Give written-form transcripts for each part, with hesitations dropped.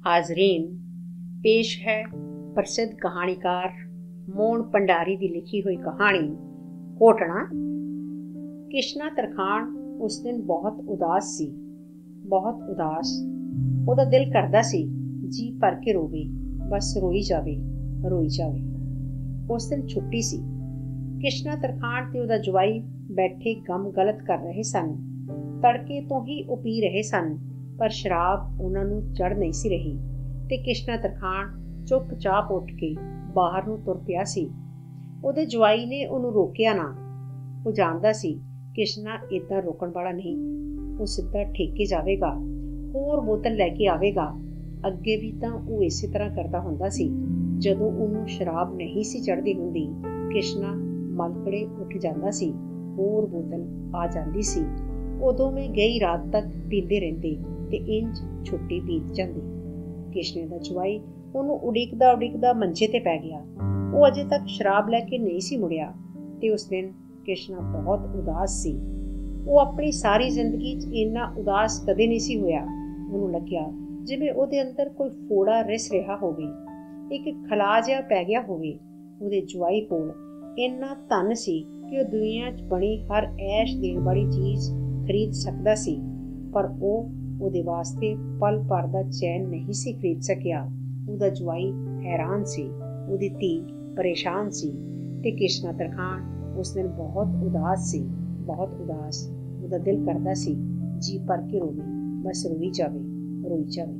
हाजरीन, पेश है प्रसिद्ध कहानीकार मोहन भंडारी की लिखी हुई कहानी कोटना। किशना तरखान उस दिन बहुत उदास सी, बहुत उदास। ਉਹਦਾ दिल करदा सी जी भर के रोवे, बस रोई जावे, रोई जावे। उस दिन छुट्टी सी। किशना तरखान ते ਉਹਦਾ ਜਵਾਈ बैठे गम गलत कर रहे सन। तड़के तो ही ਉਹ ਪੀ ਰਹੇ ਸਨ, पर शराब ਉਹਨਾਂ ਨੂੰ ਚੜ नहीं सी रही ਤੇ ਕਿਸ਼ਨਾ ਤਰਖਾਣ ਚੁੱਪਚਾਪ ਉੱਠ ਕੇ ਬਾਹਰ ਨੂੰ ਤੁਰ ਪਿਆ ਸੀ। ਉਹਦੇ ਜਵਾਈ ਨੇ ਉਹਨੂੰ ਰੋਕਿਆ ਨਾ। ਉਹ ਜਾਣਦਾ ਸੀ ਕਿਸ਼ਨਾ ਏਦਾਂ ਰੋਕਣ ਵਾਲਾ ਨਹੀਂ। ਉਹ ਸਿੱਧਾ ਠੇਕੇ ਜਾਵੇਗਾ, ਹੋਰ ਬੋਤਲ ਲੈ ਕੇ ਆਵੇਗਾ। ਅੱਗੇ ਵੀ ਤਾਂ ਉਹ ਇਸੇ ਤਰ੍ਹਾਂ ਕਰਦਾ ਹੁੰਦਾ ਸੀ। ਜਦੋਂ ਉਹਨੂੰ ਸ਼ਰਾਬ ਨਹੀਂ ਸੀ ਚੜ੍ਹਦੀ ਹੁੰਦੀ, ਕਿਸ਼ਨਾ ਮਲਕੜੇ ਉੱਠ ਜਾਂਦਾ ਸੀ, ਹੋਰ ਬੋਤਲ ਆ ਜਾਂਦੀ ਸੀ। ਉਦੋਂ ਮੈਂ ਗਈ ਰਾਤ ਤੱਕ ਪੀਂਦੇ ਰਹਿੰਦੇ ਤੇ ਇੰਜ ਛੁੱਟੀ ਬੀਤ ਜਾਂਦੀ। ਕਿਸ਼ਨੇ ਦਾ ਜਵਾਈ ਉਹਨੂੰ ਉਡੀਕਦਾ ਉਡੀਕਦਾ ਮੰਜੇ ਤੇ ਪੈ ਗਿਆ। ਉਹ ਅਜੇ ਤੱਕ ਸ਼ਰਾਬ ਲੈ ਕੇ ਨਹੀਂ ਸੀ ਮੁੜਿਆ ਤੇ ਉਸ ਦਿਨ ਕਿਸ਼ਨਾ ਬਹੁਤ ਉਦਾਸ ਸੀ। ਉਹ ਆਪਣੀ ਸਾਰੀ ਜ਼ਿੰਦਗੀ 'ਚ ਇੰਨਾ ਉਦਾਸ ਕਦੇ ਨਹੀਂ ਸੀ ਹੋਇਆ। ਉਹਨੂੰ ਲੱਗਿਆ ਜਿਵੇਂ ਉਹਦੇ ਅੰਦਰ ਕੋਈ ਫੋੜਾ ਰਿਸ ਰਿਹਾ ਹੋਵੇ, ਇੱਕ ਖਲਾ ਜਿਹਾ ਪੈ ਗਿਆ ਹੋਵੇ। ਉਹਦੇ ਜਵਾਈ ਕੋਲ ਇੰਨਾ ਧਨ ਸੀ ਕਿ ਉਹ ਦੁਨੀਆ 'ਚ ਬਣੀ ਹਰ ਐਸ਼ ਦੇਣ ਵਾਲੀ ਚੀਜ਼ ਖਰੀਦ ਸਕਦਾ ਸੀ, ਪਰ ਉਹ ਉਹਦੇ ਵਾਸਤੇ ਪਲ ਭਰ ਦਾ ਚੈਨ ਨਹੀਂ ਸੀ ਖਰੀਦ ਸਕਿਆ। ਉਹਦਾ ਜਵਾਈ ਹੈਰਾਨ ਸੀ, ਉਹਦੀ ਧੀ ਪਰੇਸ਼ਾਨ ਸੀ ਤੇ ਕਿਸ਼ਨਾ ਤਰਖਾਣ ਉਸ ਦਿਨ ਬਹੁਤ ਉਦਾਸ ਸੀ, ਬਹੁਤ ਉਦਾਸ। ਉਹਦਾ ਦਿਲ ਕਰਦਾ ਸੀ ਜੀ ਭਰ ਕੇ ਰੋਵੇ, ਬਸ ਰੋਈ ਜਾਵੇ, ਰੋਈ ਜਾਵੇ।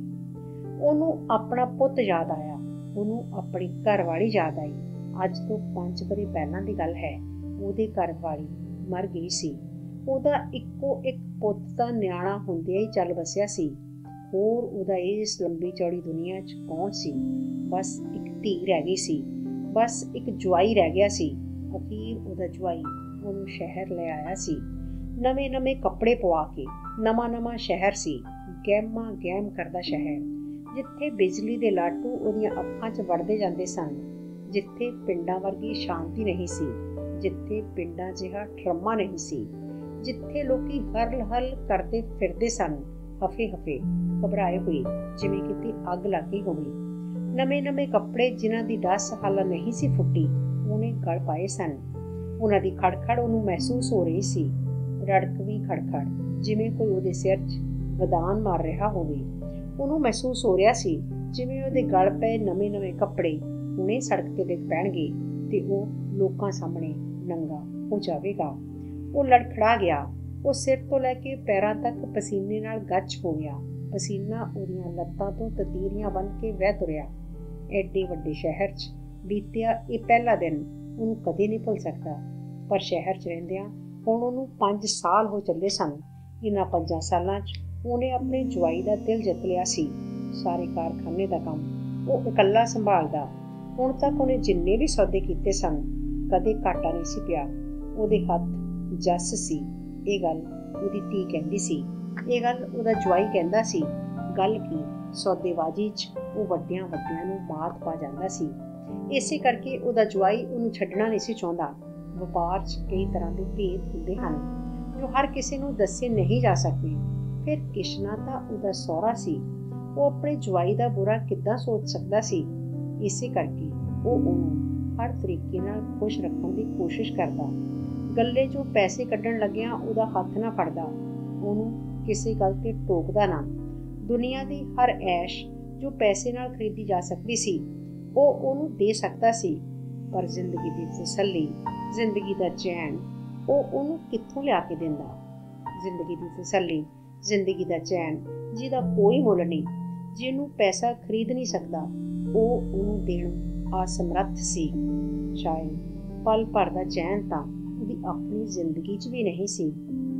ਉਹਨੂੰ ਆਪਣਾ ਪੁੱਤ ਯਾਦ ਆਇਆ, ਉਹਨੂੰ ਆਪਣੀ ਘਰਵਾਲੀ ਯਾਦ ਆਈ। ਅੱਜ ਤੋਂ 5 ਵਰ੍ਹੇ ਪਹਿਲਾਂ ਦੀ ਗੱਲ ਹੈ। ਉਹਦੇ ਘਰਵਾਲੀ ਮਰ ਗਈ ਸੀ। ਉਹਦਾ ਇੱਕੋ ਇੱਕ ਪੁੱਤ ਤਾਂ ਨਿਆਣਾ ਹੁੰਦਿਆਂ ਹੀ ਚੱਲ ਵਸਿਆ ਸੀ। ਹੋਰ ਉਹਦਾ ਇਸ ਲੰਬੀ ਚੌੜੀ ਦੁਨੀਆ 'ਚ ਕੌਣ ਸੀ? ਬਸ ਇੱਕ ਧੀ ਰਹਿ ਗਈ ਸੀ, ਬਸ ਇੱਕ ਜਵਾਈ ਰਹਿ ਗਿਆ ਸੀ। ਅਖੀਰ ਉਹਦਾ ਜਵਾਈ ਉਹਨੂੰ ਸ਼ਹਿਰ ਲੈ ਆਇਆ ਸੀ, ਨਵੇਂ ਨਵੇਂ ਕੱਪੜੇ ਪਵਾ ਕੇ। ਨਵਾਂ ਨਵਾਂ ਸ਼ਹਿਰ ਸੀ, ਗਹਿਮਾ ਗਹਿਮ ਕਰਦਾ ਸ਼ਹਿਰ, ਜਿੱਥੇ ਬਿਜਲੀ ਦੇ ਲਾਟੂ ਉਹਦੀਆਂ ਅੱਖਾਂ 'ਚ ਵੜਦੇ ਜਾਂਦੇ ਸਨ, ਜਿੱਥੇ ਪਿੰਡਾਂ ਵਰਗੀ ਸ਼ਾਂਤੀ ਨਹੀਂ ਸੀ, ਜਿੱਥੇ ਪਿੰਡਾਂ ਜਿਹਾ ਟਰਮਾ ਨਹੀਂ ਸੀ, ਜਿੱਥੇ ਲੋਕੀ ਹਰਲ ਹਲ ਕਰਦੇ ਫਿਰਦੇ ਸਨ, ਹਫੇ ਹਫੇ ਘਬਰਾਏ ਹੋਏ, ਜਿਵੇਂ ਕਿਤੇ ਅੱਗ ਲੱਗ ਗਈ ਹੋਵੇ। ਨਵੇਂ ਨਵੇਂ ਕੱਪੜੇ ਜਿਨ੍ਹਾਂ ਦੀ ਡੱਸ ਹਾਲਾ ਨਹੀਂ ਸੀ ਫੁੱਟੀ, ਉਹਨੇ ਗਲ ਪਾਏ ਸਨ। ਉਹਨਾਂ ਦੀ ਖੜਖੜ ਉਹਨੂੰ ਮਹਿਸੂਸ ਹੋ ਰਹੀ ਸੀ, ਰੜਕ ਵੀ ਖੜਖੜ, ਜਿਵੇਂ ਕੋਈ ਉਹਦੇ ਸਿਰ 'ਚ ਵਦਾਨ ਮਾਰ ਰਿਹਾ ਹੋਵੇ। ਉਹਨੂੰ ਮਹਿਸੂਸ ਹੋ ਰਿਹਾ ਸੀ ਜਿਵੇਂ ਉਹਦੇ ਗਲ ਪਏ ਨਵੇਂ ਨਵੇਂ ਕੱਪੜੇ ਹੁਣੇ ਸੜਕ 'ਤੇ ਡਿੱਗ ਪੈਣਗੇ ਤੇ ਉਹ ਲੋਕਾਂ ਸਾਹਮਣੇ ਨੰਗਾ ਹੋ ਜਾਵੇਗਾ। ਉਹ ਲੜਖੜਾ ਗਿਆ। ਉਹ ਸਿਰ ਤੋਂ ਲੈ ਕੇ ਪੈਰਾਂ ਤੱਕ ਪਸੀਨੇ ਨਾਲ ਗੱਚ ਹੋ ਗਿਆ। ਪਸੀਨਾ ਉਹਦੀਆਂ ਲੱਤਾਂ ਤੋਂ ਤਤੀਰੀਆਂ ਬਣ ਕੇ ਵਹਿ ਤੁਰਿਆ। ਐਡੇ ਵੱਡੇ ਸ਼ਹਿਰ 'ਚ ਬੀਤਿਆ ਇਹ ਪਹਿਲਾ ਦਿਨ ਉਹਨੂੰ ਕਦੇ ਨਹੀਂ ਭੁੱਲ ਸਕਦਾ। ਪਰ ਸ਼ਹਿਰ 'ਚ ਰਹਿੰਦਿਆਂ ਹੁਣ ਉਹਨੂੰ 5 ਸਾਲ ਹੋ ਚੱਲੇ ਸਨ। ਇਹਨਾਂ 5 ਸਾਲਾਂ 'ਚ ਉਹਨੇ ਆਪਣੇ ਜਵਾਈ ਦਾ ਦਿਲ ਜਿੱਤ ਲਿਆ ਸੀ। ਸਾਰੇ ਕਾਰਖਾਨੇ ਦਾ ਕੰਮ ਉਹ ਇਕੱਲਾ ਸੰਭਾਲਦਾ। ਹੁਣ ਤੱਕ ਉਹਨੇ ਜਿੰਨੇ ਵੀ ਸੌਦੇ ਕੀਤੇ ਸਨ, ਕਦੇ ਘਾਟਾ ਨਹੀਂ ਸੀ ਪਿਆ। ਉਹਦੇ ਹੱਥ ਜੱਸ ਸੀ। ਇਹ ਗੱਲ ਉਹਦੀ ਧੀ ਕਹਿੰਦੀ ਸੀ, ਇਹ ਗੱਲ ਉਹਦਾ ਜਵਾਈ ਕਹਿੰਦਾ ਸੀ। ਗੱਲ ਕੀ, ਸੌਦੇਬਾਜ਼ੀ 'ਚ ਉਹ ਵੱਡਿਆਂ ਵੱਡਿਆਂ ਨੂੰ ਮਾਤ ਪਾ ਜਾਂਦਾ ਸੀ। ਇਸੇ ਕਰਕੇ ਉਹਦਾ ਜਵਾਈ ਉਹਨੂੰ ਛੱਡਣਾ ਨਹੀਂ ਸੀ ਚਾਹੁੰਦਾ। ਵਪਾਰ 'ਚ ਕਈ ਤਰ੍ਹਾਂ ਦੇ ਭੇਦ ਹੁੰਦੇ ਹਨ ਜੋ ਹਰ ਕਿਸੇ ਨੂੰ ਦੱਸੇ ਨਹੀਂ ਜਾ ਸਕਦੇ। ਫਿਰ ਕਿਸ਼ਨਾ ਤਾਂ ਉਹਦਾ ਸਹੁਰਾ ਸੀ, ਉਹ ਆਪਣੇ ਜਵਾਈ ਦਾ ਬੁਰਾ ਕਿੱਦਾਂ ਸੋਚ ਸਕਦਾ ਸੀ? ਇਸੇ ਕਰਕੇ ਉਹ ਉਹਨੂੰ ਹਰ ਤਰੀਕੇ ਨਾਲ ਖੁਸ਼ ਰੱਖਣ ਦੀ ਕੋਸ਼ਿਸ਼ ਕਰਦਾ। ਗੱਲੇ 'ਚੋਂ ਪੈਸੇ ਕੱਢਣ ਲੱਗਿਆਂ ਉਹਦਾ ਹੱਥ ਨਾ ਫੜਦਾ, ਉਹਨੂੰ ਕਿਸੇ ਗੱਲ 'ਤੇ ਟੋਕਦਾ ਨਾ। ਦੁਨੀਆ ਦੀ ਹਰ ਐਸ਼ ਜੋ ਪੈਸੇ ਨਾਲ ਖਰੀਦੀ ਜਾ ਸਕਦੀ ਸੀ, ਉਹ ਉਹਨੂੰ ਦੇ ਸਕਦਾ ਸੀ, ਪਰ ਜ਼ਿੰਦਗੀ ਦੀ ਤਸੱਲੀ, ਜ਼ਿੰਦਗੀ ਦਾ ਚੈਨ ਉਹ ਉਹਨੂੰ ਕਿੱਥੋਂ ਲਿਆ ਕੇ ਦਿੰਦਾ? ਜ਼ਿੰਦਗੀ ਦੀ ਤਸੱਲੀ, ਜ਼ਿੰਦਗੀ ਦਾ ਚੈਨ ਜਿਹਦਾ ਕੋਈ ਮੁੱਲ ਨਹੀਂ, ਜਿਹਨੂੰ ਪੈਸਾ ਖਰੀਦ ਨਹੀਂ ਸਕਦਾ, ਉਹ ਉਹਨੂੰ ਦੇਣ ਅਸਮਰੱਥ ਸੀ। ਸ਼ਾਇਦ ਪਲ ਭਰ ਦਾ ਚੈਨ ਤਾਂ ਉਹਦੀ ਆਪਣੀ ਜ਼ਿੰਦਗੀ 'ਚ ਵੀ ਨਹੀਂ ਸੀ।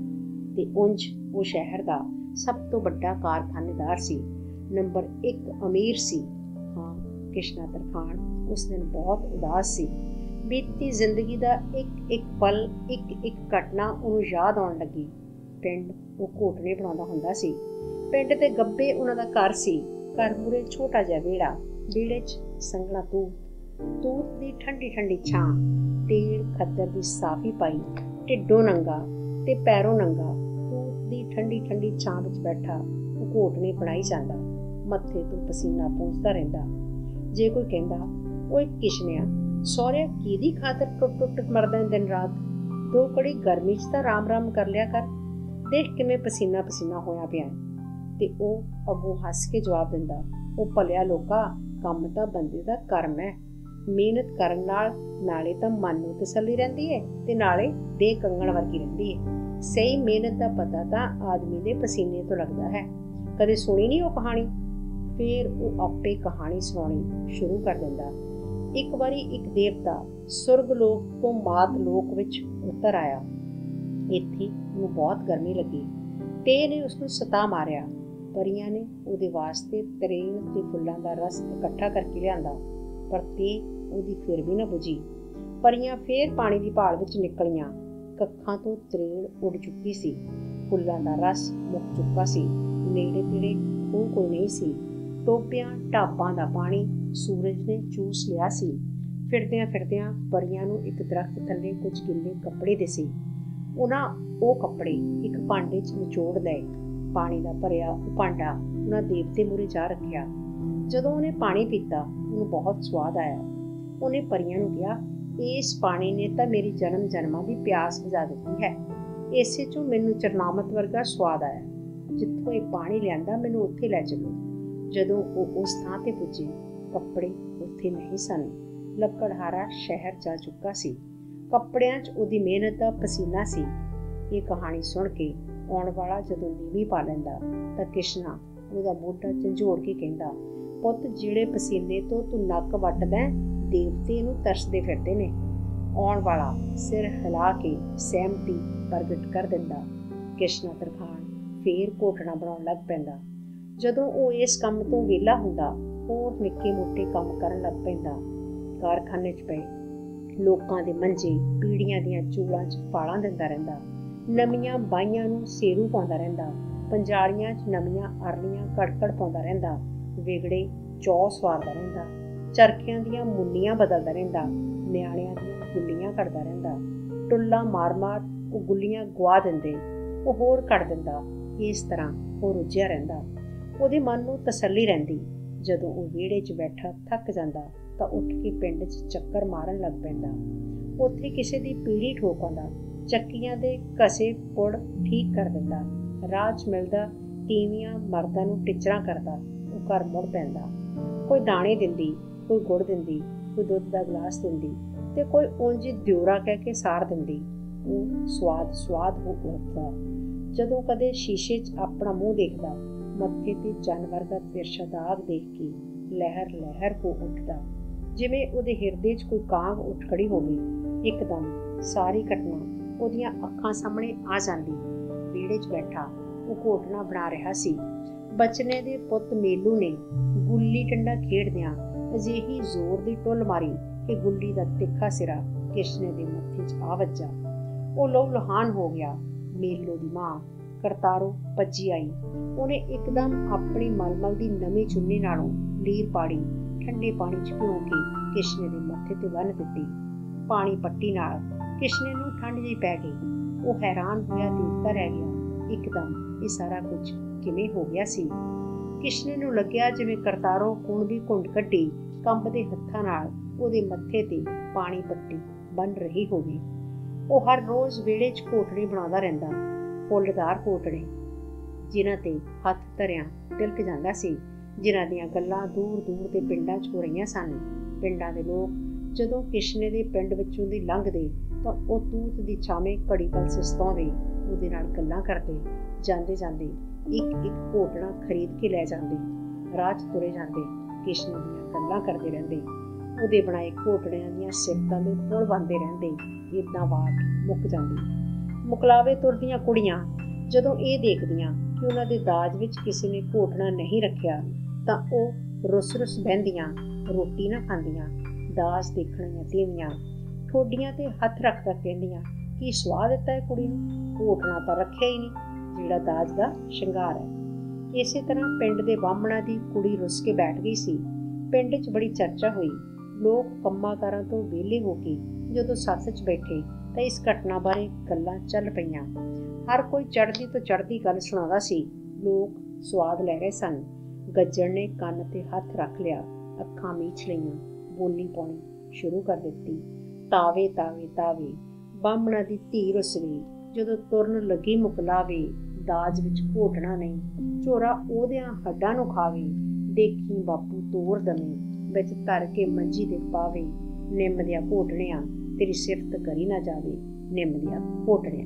ਤੇ ਉਂਝ ਉਹ ਸ਼ਹਿਰ ਦਾ ਸਭ ਤੋਂ ਵੱਡਾ ਕਾਰਖਾਨੇਦਾਰ ਸੀ, ਨੰਬਰ 1 ਅਮੀਰ ਸੀ। ਹਾਂ, ਕਿਸ਼ਨਾ ਤਰਖਾਣ ਉਸ ਦਿਨ ਬਹੁਤ ਉਦਾਸ ਸੀ। ਬੀਤੀ ਜ਼ਿੰਦਗੀ ਦਾ ਇੱਕ ਇੱਕ ਪਲ, ਇੱਕ ਇੱਕ ਘਟਨਾ ਉਹਨੂੰ ਯਾਦ ਆਉਣ ਲੱਗੀ। ਪਿੰਡ ਉਹ ਘੋਟਣੇ ਬਣਾਉਂਦਾ ਹੁੰਦਾ ਸੀ। ਪਿੰਡ ਦੇ ਗੱਬੇ ਉਹਨਾਂ ਦਾ ਘਰ ਸੀ। ਘਰ ਮੂਹਰੇ ਛੋਟਾ ਜਿਹਾ ਵਿਹੜਾ, ਵਿਹੜੇ 'ਚ ਸੰਘਣਾ ਤੂਤ ਦੀ ਠੰਡੀ ਠੰਡੀ ਛਾਂ, ਤੇਲ ਖੱਦਰ ਦੀ ਸਾਫੀ ਪਾਈ, ਢਿੱਡੋਂ ਨੰਗਾ ਤੇ ਪੈਰੋਂ ਨੰਗਾ, ਤੂਤ ਦੀ ਠੰਡੀ ਠੰਡੀ ਛਾਂ ਵਿੱਚ ਬੈਠਾ ਉਹ ਘੋਟਣੇ ਬਣਾਈ ਜਾਂਦਾ। ਮੱਥੇ ਤੋਂ ਪਸੀਨਾ ਪੂੰਝਦਾ ਰਹਿੰਦਾ। ਜੇ ਕੋਈ ਕਹਿੰਦਾ, ਓਏ ਕਿਸ਼ਨਿਆ, ਸਹੁਰਿਆ ਕਿਹਦੀ ਖਾਤਰ ਟੁੱਟ ਟੁੱਟ ਮਰਦਾ ਦਿਨ ਰਾਤ, 2 ਘੜੀ ਗਰਮੀ 'ਚ ਤਾਂ ਰਾਮ ਕਰ ਲਿਆ ਕਰ, ਦੇਖ ਕਿਵੇਂ ਪਸੀਨਾ ਪਸੀਨਾ ਹੋਇਆ ਪਿਆ। ਤੇ ਉਹ ਅੱਗੋਂ ਹੱਸ ਕੇ ਜਵਾਬ ਦਿੰਦਾ, ਉਹ ਭਲਿਆ ਲੋਕਾ, ਕੰਮ ਤਾਂ ਬੰਦੇ ਦਾ ਕਰਮ ਹੈ। ਮਿਹਨਤ ਕਰਨ ਨਾਲ ਨਾਲੇ ਤਾਂ ਮਨ ਨੂੰ ਤਸੱਲੀ ਰਹਿੰਦੀ ਹੈ ਤੇ ਨਾਲੇ ਦੇਹ ਕੰਗਣ ਵਰਗੀ ਰਹਿੰਦੀ ਹੈ। ਸਹੀ ਮਿਹਨਤ ਦਾ ਪਤਾ ਤਾਂ ਆਦਮੀ ਦੇ ਪਸੀਨੇ ਤੋਂ ਲੱਗਦਾ ਹੈ। ਕਦੇ ਸੁਣੀ ਨਹੀਂ ਉਹ ਕਹਾਣੀ? ਫਿਰ ਉਹ ਆਪੇ ਕਹਾਣੀ ਸੁਣਾਉਣੀ ਸ਼ੁਰੂ ਕਰ ਦਿੰਦਾ। ਇੱਕ ਵਾਰੀ ਇੱਕ ਦੇਵਤਾ ਸੁਰਗ ਲੋਕ ਤੋਂ ਮਾਤ ਲੋਕ ਵਿੱਚ ਉਤਰ ਆਇਆ। ਇੱਥੇ ਉਹਨੂੰ ਬਹੁਤ ਗਰਮੀ ਲੱਗੀ ਤੇ ਨੇ ਉਸਨੂੰ ਸਤਾ ਮਾਰਿਆ। ਪਰੀਆਂ ਨੇ ਉਹਦੇ ਵਾਸਤੇ ਤਰੇਲ ਤੇ ਫੁੱਲਾਂ ਦਾ ਰਸ ਇਕੱਠਾ ਕਰਕੇ ਲਿਆਂਦਾ, ਪਰ ਤੇ ਉਹਦੀ ਫਿਰ ਵੀ ਨਾ ਬੁਝੀ। ਪਰੀਆਂ ਫੇਰ ਪਾਣੀ ਦੀ ਭਾਲ ਵਿੱਚ ਨਿਕਲੀਆਂ। ਕੱਖਾਂ ਤੋਂ ਤਰੇਲ ਉੱਡ ਚੁੱਕੀ ਸੀ, ਫੁੱਲਾਂ ਦਾ ਰਸ ਮੁੱਕ ਚੁੱਕਾ ਸੀ, ਨੇੜੇ ਤੇੜੇ ਕੋਈ ਨਹੀਂ ਸੀ। ਟੋਪਿਆਂ ਢਾਬਾਂ ਦਾ ਪਾਣੀ ਸੂਰਜ ਨੇ ਚੂਸ ਲਿਆ ਸੀ। ਫਿਰਦਿਆਂ ਫਿਰਦਿਆਂ ਪਰੀਆਂ ਨੂੰ ਇੱਕ ਦਰਖਤ ਥੱਲੇ ਕੁਝ ਗਿੱਲੇ ਕੱਪੜੇ ਦਿਸੇ। ਉਹਨਾਂ ਉਹ ਕੱਪੜੇ ਇੱਕ ਭਾਂਡੇ 'ਚ ਨਿਚੋੜ ਲਏ। ਪਾਣੀ ਦਾ ਭਰਿਆ ਉਹ ਭਾਂਡਾ ਉਹਨਾਂ ਦੇਵਤੇ ਮੂਹਰੇ ਜਾ ਰੱਖਿਆ। ਜਦੋਂ ਉਹਨੇ ਪਾਣੀ ਪੀਤਾ, ਉਹਨੂੰ ਬਹੁਤ ਸਵਾਦ ਆਇਆ। ਉਹਨੇ ਪਰੀਆਂ ਨੂੰ ਕਿਹਾ, ਇਸ ਪਾਣੀ ਨੇ ਤਾਂ ਮੇਰੀ ਜਨਮ ਜਨਮਾਂ ਦੀ ਪਿਆਸ ਬੁਝਾ ਦਿੱਤੀ ਹੈ। ਇਸੇ 'ਚੋਂ ਮੈਨੂੰ ਚਰਨਾਮਤ ਵਰਗਾ ਸਵਾਦ ਆਇਆ। ਜਿੱਥੋਂ ਇਹ ਪਾਣੀ ਲਿਆਂਦਾ, ਮੈਨੂੰ ਉੱਥੇ ਲੈ ਚੱਲੋ। ਜਦੋਂ ਉਹ ਉਸ ਥਾਂ ਤੇ ਪੁੱਜੇ, ਕੱਪੜੇ ਉੱਥੇ ਨਹੀਂ ਸਨ। ਲੱਕੜਹਾਰਾ ਸ਼ਹਿਰ ਜਾ ਚੁੱਕਾ ਸੀ। ਕੱਪੜਿਆਂ 'ਚ ਉਹਦੀ ਮਿਹਨਤ ਦਾ ਪਸੀਨਾ ਸੀ। ਇਹ ਕਹਾਣੀ ਸੁਣ ਕੇ ਆਉਣ ਵਾਲਾ ਜਦੋਂ ਨੀਵੀਂ ਪਾ ਲੈਂਦਾ ਤਾਂ ਕਿਸ਼ਨਾ ਉਹਦਾ ਮੋਢਾ ਝੰਜੋੜ ਕੇ ਕਹਿੰਦਾ, ਪੁੱਤ, ਜਿਹੜੇ ਪਸੀਨੇ ਤੋਂ ਤੂੰ ਨੱਕ ਵੱਟਦਾ, ਦੇਵਤੇ ਨੂੰ ਤਰਸਦੇ ਫਿਰਦੇ ਨੇ। ਆਉਣ ਵਾਲਾ ਸਿਰ ਹਿਲਾ ਕੇ ਸਹਿਮਤੀ ਪ੍ਰਗਟ ਕਰ ਦਿੰਦਾ। ਕਿਸ਼ਨਾ ਤਰਖਾਣ ਫੇਰ ਘੋਟਣਾ ਬਣਾਉਣ ਲੱਗ ਪੈਂਦਾ। ਜਦੋਂ ਉਹ ਇਸ ਕੰਮ ਤੋਂ ਵਿਹਲਾ ਹੁੰਦਾ, ਹੋਰ ਨਿੱਕੇ ਮੋਟੇ ਕੰਮ ਕਰਨ ਲੱਗ ਪੈਂਦਾ। ਕਾਰਖਾਨੇ 'ਚ ਪਏ ਲੋਕਾਂ ਦੇ ਮੰਜੇ ਪੀੜੀਆਂ ਦੀਆਂ ਚੂੜਾਂ 'ਚ ਫਾਲਾਂ ਦਿੰਦਾ ਰਹਿੰਦਾ। ਨਵੀਆਂ ਬਾਈਆਂ ਨੂੰ ਸੇਰੂ ਪਾਉਂਦਾ ਰਹਿੰਦਾ। ਪੰਜਾਲੀਆਂ 'ਚ ਨਵੀਆਂ ਅਰਲੀਆਂ ਕੜਕੜ ਪਾਉਂਦਾ ਰਹਿੰਦਾ। ਵਿਗੜੇ ਚੌ ਸਵਾਰਦਾ ਰਹਿੰਦਾ। ਚਰਖਿਆਂ ਦੀਆਂ ਮੁੰਨੀਆਂ ਬਦਲਦਾ ਰਹਿੰਦਾ। ਨਿਆਣਿਆਂ ਦੀਆਂ ਗੁੱਲੀਆਂ ਕੱਢਦਾ ਰਹਿੰਦਾ। ਟੁੱਲਾ ਮਾਰ ਉਹ ਗੁੱਲੀਆਂ ਗਵਾ ਦਿੰਦੇ, ਉਹ ਹੋਰ ਕੱਢ ਦਿੰਦਾ। ਇਸ ਤਰ੍ਹਾਂ ਉਹ ਰੁੱਝਿਆ ਰਹਿੰਦਾ। ਉਹਦੇ ਮਨ ਨੂੰ ਤਸੱਲੀ ਰਹਿੰਦੀ। ਜਦੋਂ ਉਹ ਵਿਹੜੇ 'ਚ ਬੈਠਾ ਥੱਕ ਜਾਂਦਾ ਤਾਂ ਉੱਠ ਕੇ ਪਿੰਡ 'ਚ ਚੱਕਰ ਮਾਰਨ ਲੱਗ ਪੈਂਦਾ। ਉੱਥੇ ਕਿਸੇ ਦੀ ਪੀੜੀ ਠੋਕ ਆਉਂਦਾ, ਚੱਕੀਆਂ ਦੇ ਘਸੇ ਪੁੜ ਠੀਕ ਕਰ ਦਿੰਦਾ। ਰਾਹ 'ਚ ਮਿਲਦਾ ਤੀਵੀਆਂ ਮਰਦਾਂ ਨੂੰ ਟਿਚਰਾਂ ਕਰਦਾ। ਉਹ ਘਰ ਮੁੜ ਪੈਂਦਾ। ਕੋਈ ਦਾਣੇ ਦਿੰਦੀ, ਕੋਈ ਗੁੜ ਦਿੰਦੀ, ਕੋਈ ਦੁੱਧ ਦਾ ਗਲਾਸ ਦਿੰਦੀ ਤੇ ਕੋਈ ਉਂਝ ਦਿਉਰਾ ਕਹਿ ਕੇ ਸਾਰ ਦਿੰਦੀ। ਉਹ ਸਵਾਦ ਹੋ ਉੱਠਦਾ। ਜਦੋਂ ਕਦੇ ਸ਼ੀਸ਼ੇ 'ਚ ਆਪਣਾ ਮੂੰਹ ਦੇਖਦਾ, ਮੱਥੇ ਤੇ ਚੰਨ ਵਰਗਾ ਤਿਰਛਾ ਦਾਗ ਦੇਖ ਕੇ ਲਹਿਰ ਹੋ ਉੱਠਦਾ, ਜਿਵੇਂ ਉਹਦੇ ਹਿਰਦੇ 'ਚ ਕੋਈ ਕਾਂਗ ਉੱਠ ਖੜੀ ਹੋਵੇ। ਇੱਕਦਮ ਸਾਰੀ ਘਟਨਾ ਉਹਦੀਆਂ ਅੱਖਾਂ ਸਾਹਮਣੇ ਆ ਜਾਂਦੀ। ਵਿਹੜੇ 'ਚ ਬੈਠਾ ਉਹ ਘੋਟਣਾ ਬਣਾ ਰਿਹਾ ਸੀ। ਬਚਨੇ ਦੇ ਪੁੱਤ ਮੇਲੂ ਨੇ ਗੁੱਲੀ ਡੰਡਾ ਖੇਡਦਿਆਂ ਅਜਿਹੀ ਜ਼ੋਰ ਦੀ ਟੁੱਲ ਮਾਰੀ ਕਿ ਗੁੱਲੀ ਦਾ ਤਿੱਖਾ ਸਿਰਾ ਕਿਸ਼ਨੇ ਦੇ ਮੱਥੇ 'ਚ ਆ ਵੱਜਾ। ਉਹ ਲਹੂ ਲੁਹਾਨ ਹੋ ਗਿਆ। ਮੇਲੂ ਦੀ ਮਾਂ ਕਰਤਾਰੋ ਭੱਜੀ ਆਈ। ਉਹਨੇ ਇੱਕਦਮ ਆਪਣੀ ਮਲਮਲ ਦੀ ਨਵੀਂ ਚੁੰਨੀ ਨਾਲੋਂ ਲੀਰ ਪਾੜੀ ਠੰਡੇ ਪਾਣੀ 'ਚ ਭਿਉਂ ਕੇ ਕਿਸ਼ਨੇ ਦੇ ਮੱਥੇ ਤੇ ਬੰਨ੍ਹ ਦਿੱਤੀ। ਪਾਣੀ ਪੱਟੀ ਨਾਲ ਕਿਸ਼ਨੇ ਨੂੰ ਠੰਡ ਜਿਹੀ ਪੈ ਗਈ। ਉਹ ਹੈਰਾਨ ਹੋਇਆ ਦੇਖਦਾ ਰਹਿ ਗਿਆ। ਇੱਕਦਮ ਇਹ ਸਾਰਾ ਕੁਝ ਕਿਵੇਂ ਹੋ ਗਿਆ ਸੀ? ਕਿਸ਼ਨੇ ਨੂੰ ਲੱਗਿਆ ਜਿਵੇਂ ਕਰਤਾਰੋ ਹੁਣ ਵੀ ਘੁੰਡ ਕੱਢੀ ਕੰਬਦੇ ਹੱਥਾਂ ਨਾਲ ਉਹਦੇ ਮੱਥੇ ਤੇ ਪਾਣੀ ਪੱਟੀ ਬੰਨ ਰਹੀ ਹੋਵੇ। ਉਹ ਹਰ ਰੋਜ਼ ਵਿਹੜੇ 'ਚ ਘੋਟਣੇ ਬਣਾਉਂਦਾ ਰਹਿੰਦਾ, ਫੁੱਲਦਾਰ ਘੋਟਣੇ, ਜਿਨ੍ਹਾਂ ਤੇ ਹੱਥ ਧਰਿਆਂ ਤਿਲਕ ਜਾਂਦਾ ਸੀ, ਜਿਨ੍ਹਾਂ ਦੀਆਂ ਗੱਲਾਂ ਦੂਰ ਦੂਰ ਦੇ ਪਿੰਡਾਂ 'ਚ ਹੋ ਰਹੀਆਂ ਸਨ। ਪਿੰਡਾਂ ਦੇ ਲੋਕ ਜਦੋਂ ਕਿਸ਼ਨੇ ਦੇ ਪਿੰਡ ਵਿੱਚੋਂ ਦੀ ਲੰਘਦੇ ਤਾਂ ਉਹ ਤੂਤ ਦੀ ਛਾਵੇਂ ਘੜੀ ਪਲ ਸਸਤਾਉਂਦੇ, ਉਹਦੇ ਨਾਲ ਗੱਲਾਂ ਕਰਦੇ। ਜਾਂਦੇ ਜਾਂਦੇ ਇੱਕ ਘੋਟਣਾ ਖਰੀਦ ਕੇ ਲੈ ਜਾਂਦੇ। ਰਾਹ 'ਚ ਤੁਰੇ ਜਾਂਦੇ, ਕਿਸ਼ਨੇ ਦੀਆਂ ਗੱਲਾਂ ਕਰਦੇ ਰਹਿੰਦੇ। ਉਹਦੇ ਬਣਾਏ ਘੋਟਣਿਆਂ ਦੀਆਂ ਸਿਫਤਾਂ ਦੇ ਪੁਲ ਬਣਦੇ ਰਹਿੰਦੇ। ਇੱਦਾਂ ਬਾਤ ਮੁੱਕ ਜਾਂਦੀ। ਮੁਕਲਾਵੇ ਤੁਰਦੀਆਂ ਕੁੜੀਆਂ ਜਦੋਂ ਇਹ ਦੇਖਦੀਆਂ ਕਿ ਉਹਨਾਂ ਦੇ ਦਾਜ ਵਿੱਚ ਕਿਸੇ ਨੇ ਘੋਟਣਾ ਨਹੀਂ ਰੱਖਿਆ ਤਾਂ ਉਹ ਰੁੱਸ ਬਹਿੰਦੀਆਂ, ਰੋਟੀ ਨਾ ਖਾਂਦੀਆਂ। ਦਾਜ ਦੇਖਣੀਆਂ ਤੀਵੀਆਂ ਠੋਡੀਆਂ ਤੇ ਹੱਥ ਰੱਖ ਕਹਿੰਦੀਆਂ, ਕੀ ਸਵਾਦ ਦਿੱਤਾ ਹੈ ਕੁੜੀ ਨੂੰ, ਘੋਟਣਾ ਤਾਂ ਰੱਖਿਆ ਹੀ ਨਹੀਂ ਜਿਹੜਾ ਦਾਜ ਦਾ ਸ਼ਿੰਗਾਰ ਹੈ। ਇਸੇ ਤਰ੍ਹਾਂ ਪਿੰਡ ਦੇ ਬਾਹਮਣਾਂ ਦੀ ਕੁੜੀ ਰੁੱਸ ਕੇ ਬੈਠ ਗਈ ਸੀ। ਪਿੰਡ 'ਚ ਬੜੀ ਚਰਚਾ ਹੋਈ। ਲੋਕ ਕੰਮਾਂ-ਕਾਰਾਂ ਤੋਂ ਵਿਹਲੇ ਹੋ ਕੇ ਜਦੋਂ ਸੱਥ 'ਚ ਬੈਠੇ ਤਾਂ ਇਸ ਘਟਨਾ ਬਾਰੇ ਗੱਲਾਂ ਚੱਲ ਪਈਆਂ। ਹਰ ਕੋਈ ਚੜ੍ਹਦੀ ਤੋਂ ਚੜ੍ਹਦੀ ਗੱਲ ਸੁਣਾਉਂਦਾ ਸੀ। ਲੋਕ ਸਵਾਦ ਲੈ ਰਹੇ ਸਨ। ਗੱਜਣ ਨੇ ਕੰਨ ਤੇ ਹੱਥ ਰੱਖ ਲਿਆ, ਅੱਖਾਂ ਮੀਚ ਲਈਆਂ, ਬੋਲੀ ਪਾਉਣੀ ਸ਼ੁਰੂ ਕਰ ਦਿੱਤੀ। ਤਾਵੇ ਤਾਵੇ ਤਾਵੇ, ਬਾਹਮਣਾ ਦੀ ਧੀ ਰੁੱਸ ਗਈ। ਜਦੋਂ ਤੁਰਨ ਲੱਗੀ ਮੁਕਲਾਵੇ, ਦਾਜ ਵਿੱਚ ਘੋਟਣਾ ਨਹੀਂ, ਝੋਰਾ ਉਹਦਿਆਂ ਹੱਡਾਂ ਨੂੰ ਖਾਵੇ। ਦੇਖੀ ਬਾਪੂ ਤੋਰ ਦਵੇਂ, ਵਿੱਚ ਧਰ ਕੇ ਮੰਜੀ ਦੇ ਪਾਵੇ। ਨਿੰਮ ਦਿਆ ਘੋਟਣਿਆਂ, ਤੇਰੀ ਸਿਫਤ ਕਰੀ ਨਾ ਜਾਵੇ, ਨਿੰਮ ਦਿਆ ਘੋਟਣਿਆਂ।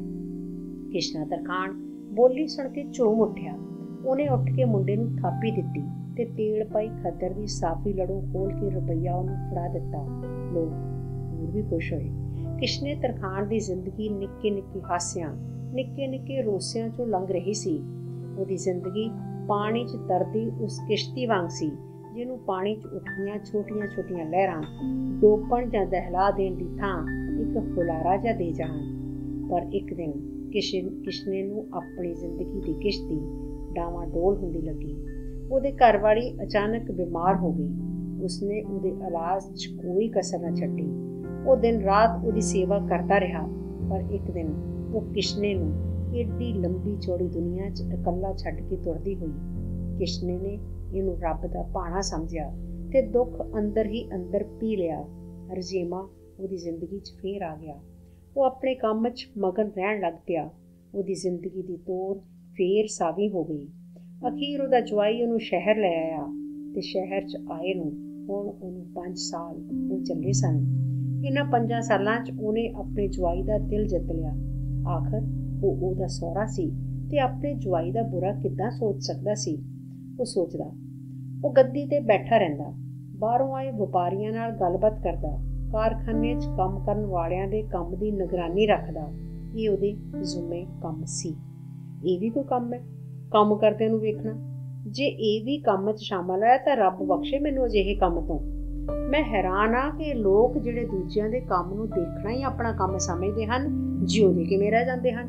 ਕਿਸ਼ਨਾ ਤਰਖਾਣ ਬੋਲੀ ਸੁਣ ਕੇ ਝੂਮ ਉੱਠਿਆ। ਉਹਨੇ ਉੱਠ ਕੇ ਮੁੰਡੇ ਨੂੰ ਥਾਪੀ ਦਿੱਤੀ ਤੇ ਤੇਲ ਪਾਈ ਖੱਦਰ ਦੀ ਸਾਫੀ ਲੜੋ ਖੋਲ ਕੇ ਰੁਪਈਆ ਉਹਨੂੰ ਫੜਾ ਦਿੱਤਾ। ਲੋਕ ਹੋਰ ਵੀ ਖੁਸ਼ ਹੋਏ। ਕਿਸ਼ਨੇ ਤਰਖਾਣ ਦੀ ਜ਼ਿੰਦਗੀ ਨਿੱਕੇ ਨਿੱਕੇ ਹਾਸਿਆਂ, ਨਿੱਕੇ ਨਿੱਕੇ ਰੋਸਿਆਂ ਚੋਂ ਲੰਘ ਰਹੀ ਸੀ। ਉਹਦੀ ਜ਼ਿੰਦਗੀ ਪਾਣੀ 'ਚ ਤਰਦੀ ਉਸ ਕਿਸ਼ਤੀ ਵਾਂਗ ਸੀ, ਜਿਹਨੂੰ ਪਾਣੀ 'ਚ ਉੱਠਦੀਆਂ ਛੋਟੀਆਂ ਛੋਟੀਆਂ ਲਹਿਰਾਂ ਡੋਬਣ ਜਾਂ ਦਹਿਲਾ ਦੇਣ ਦੀ ਥਾਂ ਇੱਕ ਹੁਲਾਰਾ ਜਿਹਾ ਦੇ ਜਾਣ। ਪਰ ਇੱਕ ਦਿਨ ਕਿਸ਼ਨੇ ਨੂੰ ਆਪਣੀ ਜ਼ਿੰਦਗੀ ਦੀ ਕਿਸ਼ਤੀ ਡਾਵਾਂਡੋਲ ਹੁੰਦੀ ਲੱਗੀ। ਉਹਦੇ ਘਰ ਵਾਲੀ ਅਚਾਨਕ ਬਿਮਾਰ ਹੋ ਗਈ। ਉਸਨੇ ਉਹਦੇ ਇਲਾਜ 'ਚ ਕੋਈ ਕਸਰ ਨਾ ਛੱਡੀ। ਉਹ ਦਿਨ ਰਾਤ ਉਹਦੀ ਸੇਵਾ ਕਰਦਾ ਰਿਹਾ। ਪਰ ਇੱਕ ਦਿਨ ਉਹ ਕਿਸ਼ਨੇ ਨੂੰ ਏਡੀ ਲੰਬੀ ਚੌੜੀ ਦੁਨੀਆ 'ਚ ਇਕੱਲਾ ਛੱਡ ਕੇ ਤੁਰਦੀ ਹੋਈ। ਕਿਸ਼ਨੇ ਨੇ ਇਹਨੂੰ ਰੱਬ ਦਾ ਭਾਣਾ ਸਮਝਿਆ ਤੇ ਦੁੱਖ ਅੰਦਰ ਹੀ ਅੰਦਰ ਪੀ ਲਿਆ। ਰਜੇਮਾ ਉਹਦੀ ਜ਼ਿੰਦਗੀ 'ਚ ਫੇਰ ਆ ਗਿਆ। ਉਹ ਆਪਣੇ ਕੰਮ 'ਚ ਮਗਨ ਰਹਿਣ ਲੱਗ ਪਿਆ। ਉਹਦੀ ਜ਼ਿੰਦਗੀ ਦੀ ਤੋਰ ਫੇਰ ਸਾਵੀ ਹੋ ਗਈ। ਅਖੀਰ ਉਹਦਾ ਜਵਾਈ ਉਹਨੂੰ ਸ਼ਹਿਰ ਲੈ ਆਇਆ ਤੇ ਸ਼ਹਿਰ 'ਚ ਆਏ ਨੂੰ ਹੁਣ ਉਹਨੂੰ 5 ਸਾਲ ਉਹ ਚੱਲੇ ਸਨ। ਇਹਨਾਂ 5 ਸਾਲਾਂ 'ਚ ਉਹਨੇ ਆਪਣੇ ਜਵਾਈ ਦਾ ਦਿਲ ਜਿੱਤ ਲਿਆ। ਆਖਰ ਉਹ ਉਹਦਾ ਸਹੁਰਾ ਸੀ ਤੇ ਆਪਣੇ ਜਵਾਈ ਦਾ ਬੁਰਾ ਕਿੱਦਾਂ ਸੋਚ ਸਕਦਾ ਸੀ। ਉਹ ਸੋਚਦਾ। ਉਹ ਗੱਦੀ ਤੇ ਬੈਠਾ ਰਹਿੰਦਾ, ਬਾਹਰੋਂ ਆਏ ਵਪਾਰੀਆਂ ਨਾਲ ਗੱਲਬਾਤ ਕਰਦਾ, ਕਾਰਖਾਨੇ 'ਚ ਕੰਮ ਕਰਨ ਵਾਲਿਆਂ ਦੇ ਕੰਮ ਦੀ ਨਿਗਰਾਨੀ ਰੱਖਦਾ। ਇਹ ਉਹਦੇ ਜ਼ਿੰਮੇ ਕੰਮ ਸੀ। ਇਹ ਵੀ ਕੋਈ ਕੰਮ ਹੈ, ਕੰਮ ਕਰਦਿਆਂ ਨੂੰ ਵੇਖਣਾ। ਜੇ ਇਹ ਵੀ ਕੰਮ 'ਚ ਸ਼ਾਮਲ ਹੈ ਤਾਂ ਰੱਬ ਬਖਸ਼ੇ ਮੈਨੂੰ ਅਜਿਹੇ ਕੰਮ ਤੋਂ। ਮੈਂ ਹੈਰਾਨ ਆ ਕਿ ਲੋਕ ਜਿਹੜੇ ਦੂਜਿਆਂ ਦੇ ਕੰਮ ਨੂੰ ਦੇਖਣਾ ਹੀ ਆਪਣਾ ਕੰਮ ਸਮਝਦੇ ਹਨ, ਜਿਉਂਦੇ ਕਿਵੇਂ ਰਹਿ ਜਾਂਦੇ ਹਨ।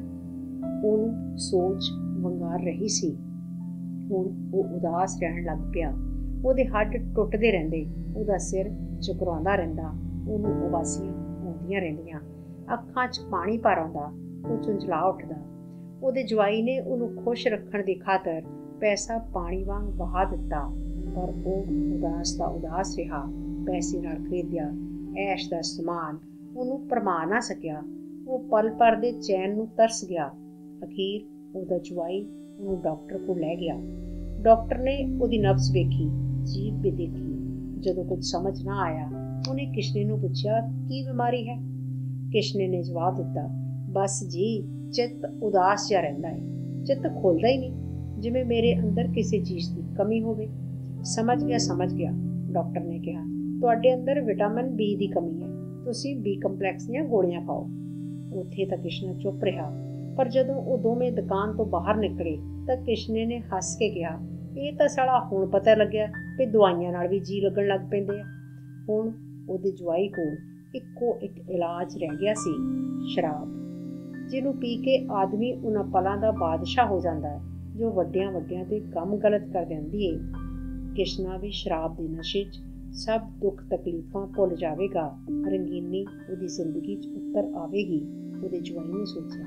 ਉਹਨੂੰ ਸੋਚ ਵੰਗਾਰ ਰਹੀ ਸੀ। ਹੁਣ ਉਹ ਉਦਾਸ ਰਹਿਣ ਲੱਗ ਪਿਆ। ਉਹਦੇ ਹੱਡ ਟੁੱਟਦੇ ਰਹਿੰਦੇ, ਉਹਦਾ ਸਿਰ ਚਕਰਾਉਂਦਾ ਰਹਿੰਦਾ, ਉਹਨੂੰ ਉਬਾਸੀਆਂ ਆਉਂਦੀਆਂ ਰਹਿੰਦੀਆਂ, ਅੱਖਾਂ 'ਚ ਪਾਣੀ ਭਰ ਆਉਂਦਾ, ਉਹ ਝੁੰਝਲਾ ਉੱਠਦਾ। ਉਹਦੇ ਜਵਾਈ ਨੇ ਉਹਨੂੰ ਖੁਸ਼ ਰੱਖਣ ਦੀ ਖਾਤਰ ਪੈਸਾ ਪਾਣੀ ਵਾਂਗ ਵਹਾ ਦਿੱਤਾ, ਪਰ ਉਹ ਉਦਾਸ ਦਾ ਉਦਾਸ ਰਿਹਾ। ਪੈਸੇ ਨਾਲ ਖਰੀਦਿਆ ਐਸ਼ ਦਾ ਸਮਾਨ ਉਹਨੂੰ ਭਰਮਾ ਨਾ ਸਕਿਆ। ਉਹ ਪਲ ਭਰ ਦੇ ਚੈਨ ਨੂੰ ਤਰਸ ਗਿਆ। ਅਖੀਰ ਉਹਦਾ ਜਵਾਈ ਉਹਨੂੰ ਡਾਕਟਰ ਕੋਲ ਲੈ ਗਿਆ। ਡਾਕਟਰ ਨੇ ਉਹਦੀ ਨਬਜ਼ ਵੇਖੀ, ਜੀਭ ਵੀ ਦੇਖੀ। ਜਦੋਂ ਕੁਝ ਸਮਝ ਨਾ ਆਇਆ, ਉਹਨੇ ਕਿਸ਼ਨੇ ਨੂੰ ਪੁੱਛਿਆ, ਕੀ ਬਿਮਾਰੀ ਹੈ? ਕਿਸ਼ਨੇ ਨੇ ਜਵਾਬ ਦਿੱਤਾ, ਬਸ ਜੀ, ਚਿੱਤ ਉਦਾਸ ਜਿਹਾ ਰਹਿੰਦਾ ਹੈ, ਚਿੱਤ ਖੁੱਲਦਾ ਹੀ ਨਹੀਂ, ਜਿਵੇਂ ਮੇਰੇ ਅੰਦਰ ਕਿਸੇ ਚੀਜ਼ ਦੀ ਕਮੀ ਹੋਵੇ। ਸਮਝ ਗਿਆ, ਡਾਕਟਰ ਨੇ ਕਿਹਾ, ਤੁਹਾਡੇ ਅੰਦਰ ਵਿਟਾਮਿਨ ਬੀ ਦੀ ਕਮੀ ਹੈ, ਤੁਸੀਂ ਬੀ ਕੰਪਲੈਕਸ ਦੀਆਂ ਗੋਲੀਆਂ ਖਾਓ। ਉੱਥੇ ਤਾਂ ਕਿਸ਼ਨਾ ਚੁੱਪ ਰਿਹਾ, ਪਰ ਜਦੋਂ ਉਹ ਦੋਵੇਂ ਦੁਕਾਨ ਤੋਂ ਬਾਹਰ ਨਿਕਲੇ ਤਾਂ ਕਿਸ਼ਨੇ ਨੇ ਹੱਸ ਕੇ ਕਿਹਾ, ਇਹ ਤਾਂ ਸਾਲਾ ਹੁਣ ਪਤਾ ਲੱਗਿਆ ਵੀ ਦਵਾਈਆਂ ਨਾਲ ਵੀ ਜੀ ਲੱਗਣ ਲੱਗ ਪੈਂਦੇ ਆ। ਹੁਣ ਉਹਦੇ ਜਵਾਈ ਕੋਲ ਇੱਕੋ ਇੱਕ ਇਲਾਜ ਰਹਿ ਗਿਆ ਸੀ, ਸ਼ਰਾਬ, ਜਿਹਨੂੰ ਪੀ ਕੇ ਆਦਮੀ ਉਹਨਾਂ ਪਲਾਂ ਦਾ ਬਾਦਸ਼ਾਹ ਹੋ ਜਾਂਦਾ ਹੈ ਜੋ ਵੱਡਿਆਂ ਤੇ ਕੰਮ ਗਲਤ ਕਰ ਦਿੰਦੀ ਏ। ਕਿਸ਼ਨਾ ਵੀ ਸ਼ਰਾਬ ਦੇ ਨਸ਼ੇ 'ਚ ਸਭ ਦੁੱਖ ਤਕਲੀਫਾਂ ਭੁੱਲ ਜਾਵੇਗਾ, ਰੰਗੀਨੀ ਉਹਦੀ ਜ਼ਿੰਦਗੀ 'ਚ ਉੱਤਰ ਆਵੇਗੀ। ਉਹਦੇ ਜਵਾਈ ਨੇ ਸੋਚਿਆ।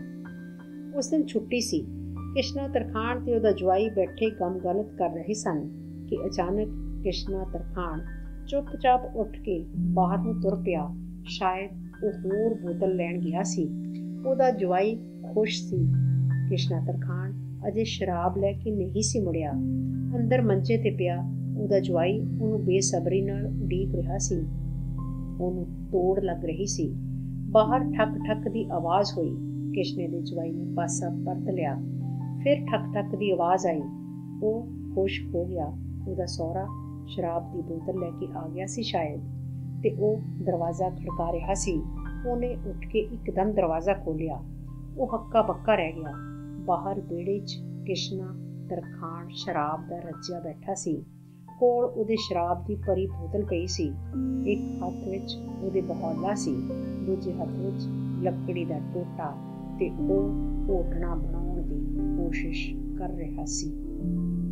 ਉਸ ਦਿਨ ਛੁੱਟੀ ਸੀ। ਕਿਸ਼ਨਾ ਤਰਖਾਣ ਤੇ ਉਹਦਾ ਜਵਾਈ ਬੈਠੇ ਕੰਮ ਗਲਤ ਕਰ ਰਹੇ ਸਨ ਕਿ ਅਚਾਨਕ ਕਿਸ਼ਨਾ ਤਰਖਾਣ ਚੁੱਪਚਾਪ ਉੱਠ ਕੇ ਬਾਹਰ ਨੂੰ ਤੁਰ ਪਿਆ। ਸ਼ਾਇਦ ਉਹ ਹੋਰ ਬੋਤਲ ਲੈਣ ਗਿਆ ਸੀ। ਉਹਦਾ ਜਵਾਈ ਖੁਸ਼ ਸੀ। ਕਿਸ਼ਨਾ ਤਰਖਾਣ ਅਜੇ ਸ਼ਰਾਬ ਲੈ ਕੇ ਨਹੀਂ ਸੀ ਮੁੜਿਆ। ਅੰਦਰ ਮੰਜੇ ਤੇ ਪਿਆ ਉਹਦਾ ਜਵਾਈ ਉਹਨੂੰ ਬੇਸਬਰੀ ਨਾਲ ਉਡੀਕ ਰਿਹਾ ਸੀ। ਉਹਨੂੰ ਤੋੜ ਲੱਗ ਰਹੀ ਸੀ। ਬਾਹਰ ਠੱਕ ਠੱਕ ਦੀ ਆਵਾਜ਼ ਹੋਈ। ਕਿਸ਼ਨੇ ਦੇ ਜਵਾਈ ਨੇ ਪਾਸਾ ਪਰਤ ਲਿਆ। ਫਿਰ ਠੱਕ ਠੱਕ ਦੀ ਆਵਾਜ਼ ਆਈ। ਉਹ ਖੁਸ਼ ਹੋ ਗਿਆ। ਉਹਦਾ ਸਹੁਰਾ ਸ਼ਰਾਬ ਦੀ ਬੋਤਲ ਲੈ ਕੇ ਆ ਗਿਆ ਸੀ ਸ਼ਾਇਦ, ਤੇ ਉਹ ਦਰਵਾਜ਼ਾ ਖੜਕਾ ਰਿਹਾ ਸੀ। ਉਹਨੇ ਉੱਠ ਕੇ ਇੱਕਦਮ ਦਰਵਾਜ਼ਾ ਖੋਲ੍ਹਿਆ। ਉਹ ਹੱਕਾ ਬੱਕਾ ਰਹਿ ਗਿਆ। ਬਾਹਰ ਵਿਹੜੇ 'ਚ ਕਿਸ਼ਨਾ ਤਰਖਾਣ ਸ਼ਰਾਬ ਦਾ ਰੱਜਿਆ ਬੈਠਾ ਸੀ। ਕੋਲ ਉਹਦੇ ਸ਼ਰਾਬ ਦੀ ਭਰੀ ਬੋਤਲ ਪਈ ਸੀ। ਇੱਕ ਹੱਥ ਵਿੱਚ ਉਹਦੇ ਬਹੌਲਾ ਸੀ, ਦੂਜੇ ਹੱਥ ਵਿੱਚ ਲੱਕੜੀ ਦਾ ਟੋਟਾ, ਤੇ ਉਹ ਘੋਟਣਾ ਬਣਾਉਣ ਦੀ ਕੋਸ਼ਿਸ਼ ਕਰ ਰਿਹਾ ਸੀ।